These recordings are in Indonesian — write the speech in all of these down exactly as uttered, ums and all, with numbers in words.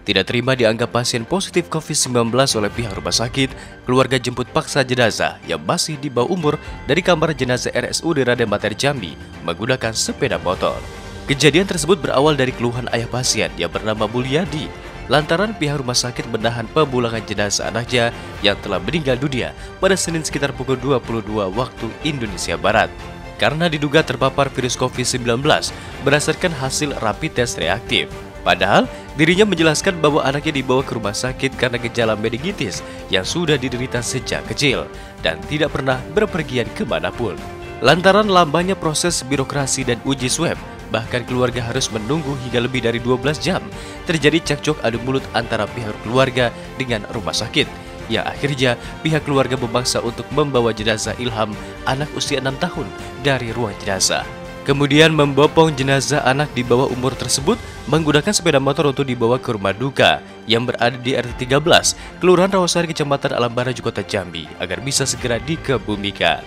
Tidak terima dianggap pasien positif covid sembilan belas oleh pihak rumah sakit, keluarga jemput paksa jenazah yang masih di bawah umur dari kamar jenazah R S U D Raden Matahir Jambi menggunakan sepeda motor. Kejadian tersebut berawal dari keluhan ayah pasien yang bernama Mulyadi, lantaran pihak rumah sakit menahan pemulangan jenazah anaknya yang telah meninggal dunia pada Senin sekitar pukul dua puluh dua waktu Indonesia Barat. Karena diduga terpapar virus covid sembilan belas berdasarkan hasil rapid test reaktif. Padahal, dirinya menjelaskan bahwa anaknya dibawa ke rumah sakit karena gejala meningitis yang sudah diderita sejak kecil dan tidak pernah berpergian kemanapun. Lantaran lambannya proses birokrasi dan uji swab, bahkan keluarga harus menunggu hingga lebih dari dua belas jam, terjadi cekcok adu mulut antara pihak keluarga dengan rumah sakit. Ya akhirnya pihak keluarga memaksa untuk membawa jenazah Ilham, anak usia enam tahun, dari ruang jenazah. Kemudian membopong jenazah anak di bawah umur tersebut menggunakan sepeda motor untuk dibawa ke rumah duka yang berada di R T tiga belas, Kelurahan Rawasari, Kecamatan Alam Baraju, Kota Jambi, agar bisa segera dikebumikan.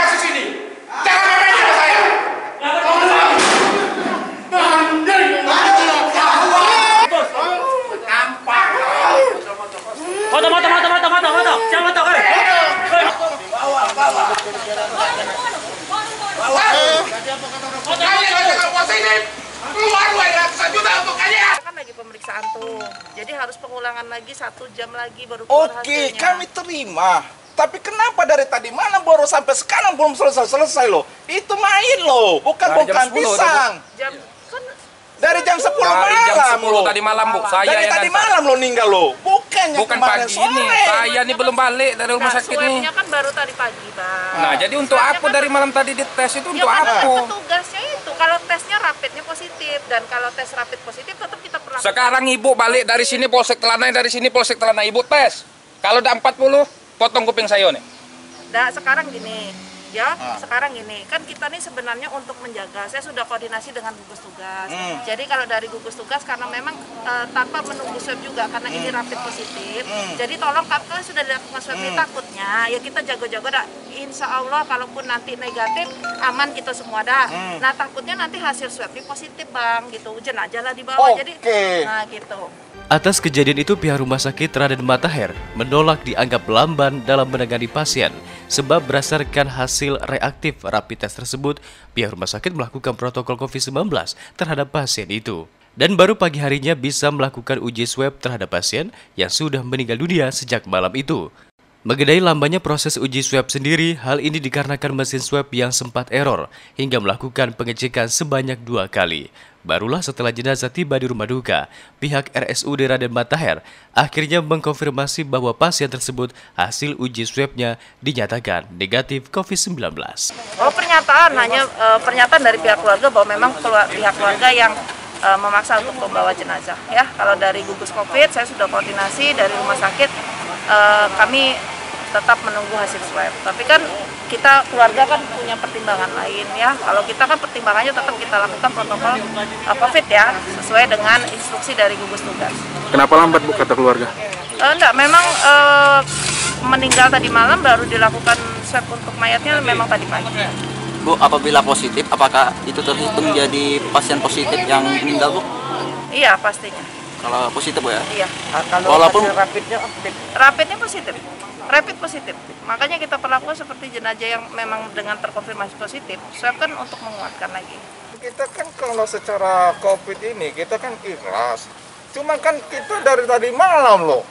Kan lagi pemeriksaan tuh, jadi harus pengulangan lagi satu jam lagi baru keluar hasilnya. Oke, kami terima. Tapi kenapa dari tadi malam baru sampai sekarang belum selesai-selesai loh? Itu main loh, bukan bongkar pisang. Jam kan dari jam sepuluh dari malam jam sepuluh loh. tadi malam, Bu. Saya dari yang tadi ngantar. malam lo ninggal lo. Bukannya Bukan kemarin pagi sore. ini. Saya nih belum balik dari rumah nah, sakit nih. swabnya kan baru tadi pagi, Bang. Nah, jadi untuk Swabnya apa kan dari malam tadi dites itu ya untuk kan apa? petugasnya itu kalau tesnya rapidnya positif dan kalau tes rapid positif tetap kita perlakukan. Sekarang Ibu balik dari sini Polsek Telanai, dari sini Polsek Telanai, Ibu tes. Kalau udah empat puluh, potong kuping saya nih. Nah, sekarang gini, ya, Ah. sekarang gini, kan kita nih sebenarnya untuk menjaga, saya sudah koordinasi dengan gugus tugas. Hmm. Jadi kalau dari gugus tugas, karena memang e, tanpa menunggu swab juga, karena ini rapid positif, Hmm. jadi tolong kalau sudah dilakukan swab ini Hmm. takutnya, ya kita jago-jago dah. Insya Allah, kalaupun nanti negatif, aman kita semua dah. Hmm. Nah, takutnya nanti hasil swab ini positif, Bang, gitu, jenazah lah di bawah, Oke. jadi, nah gitu. Atas kejadian itu pihak rumah sakit Raden Matahir menolak dianggap lamban dalam menangani pasien sebab berdasarkan hasil reaktif rapid test tersebut pihak rumah sakit melakukan protokol covid sembilan belas terhadap pasien itu dan baru pagi harinya bisa melakukan uji swab terhadap pasien yang sudah meninggal dunia sejak malam itu. Mengenai lambannya proses uji swab sendiri, hal ini dikarenakan mesin swab yang sempat error hingga melakukan pengecekan sebanyak dua kali. Barulah setelah jenazah tiba di rumah duka, pihak R S U D Raden Matahir akhirnya mengkonfirmasi bahwa pasien tersebut hasil uji swabnya dinyatakan negatif covid sembilan belas. Oh, pernyataan hanya e, pernyataan dari pihak keluarga bahwa memang keluar, pihak keluarga yang e, memaksa untuk membawa jenazah. Ya, kalau dari gugus Covid saya sudah koordinasi dari rumah sakit, e, kami tetap menunggu hasil swab. Tapi kan kita keluarga kan punya pertimbangan lain ya. Kalau kita kan pertimbangannya tetap kita lakukan protokol e, Covid ya, sesuai dengan instruksi dari gugus tugas. Kenapa lambat, Bu, kata keluarga? E, enggak, memang e, meninggal tadi malam baru dilakukan swab untuk mayatnya memang tadi pagi. Bu, apabila positif, apakah itu terhitung jadi pasien positif yang meninggal, Bu? Iya, pastinya. Kalau positif, Bu, ya? Iya. Kalau Walaupun rapidnya rapidnya positif. Rapid positif. Makanya kita perlakukan seperti jenazah yang memang dengan terkonfirmasi positif. Swab kan untuk menguatkan lagi. Kita kan kalau secara Covid ini kita kan ikhlas. Cuma kan kita dari tadi malam loh.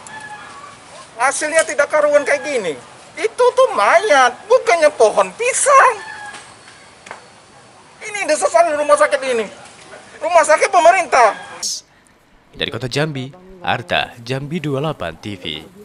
Hasilnya tidak karuan kayak gini. Itu tuh mayat, bukannya pohon pisang. Ini desa di rumah sakit ini. Rumah sakit pemerintah. Dari Kota Jambi, Arta, Jambi dua puluh delapan T V.